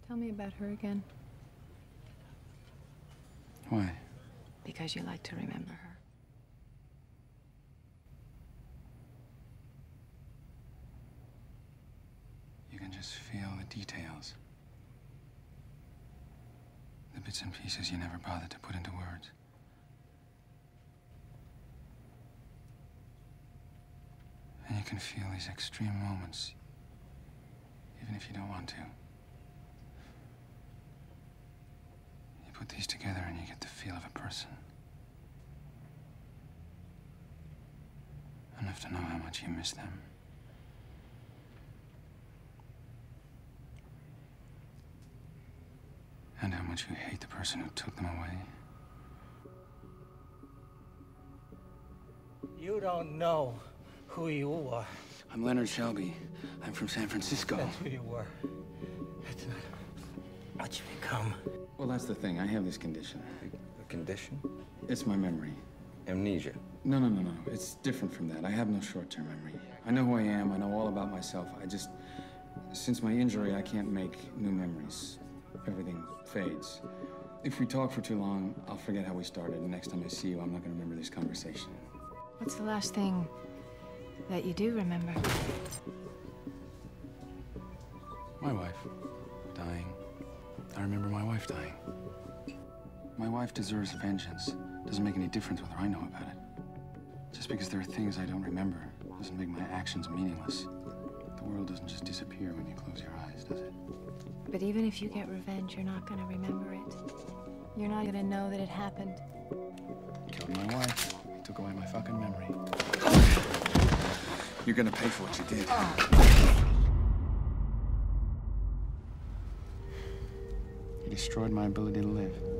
Tell me about her again. Why? Because you like to remember her. You can just feel the details. The bits and pieces you never bothered to put into words. And you can feel these extreme moments, even if you don't want to. You put these together and you get the feel of a person. Enough to know how much you miss them. And how much you hate the person who took them away. You don't know who you are. I'm Leonard Shelby. I'm from San Francisco. That's who you were. That's not what you become. Well, that's the thing. I have this condition. A condition? It's my memory. Amnesia. No. It's different from that. I have no short-term memory. I know who I am. I know all about myself. Since my injury, I can't make new memories. Everything fades. If we talk for too long, I'll forget how we started. And next time I see you, I'm not going to remember this conversation. What's the last thing that you do remember? My wife dying. I remember my wife dying. My wife deserves vengeance. Doesn't make any difference whether I know about it. Just because there are things I don't remember doesn't make my actions meaningless. The world doesn't just disappear when you close your eyes, does it? But even if you get revenge, you're not gonna remember it. You're not gonna know that it happened. Killed my wife. Took away my fucking memory. You're gonna pay for what you did. You destroyed my ability to live.